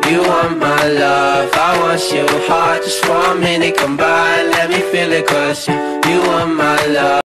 You want my love, I want you hard. Just 1 minute, come by and let me feel it, 'cause you want my love.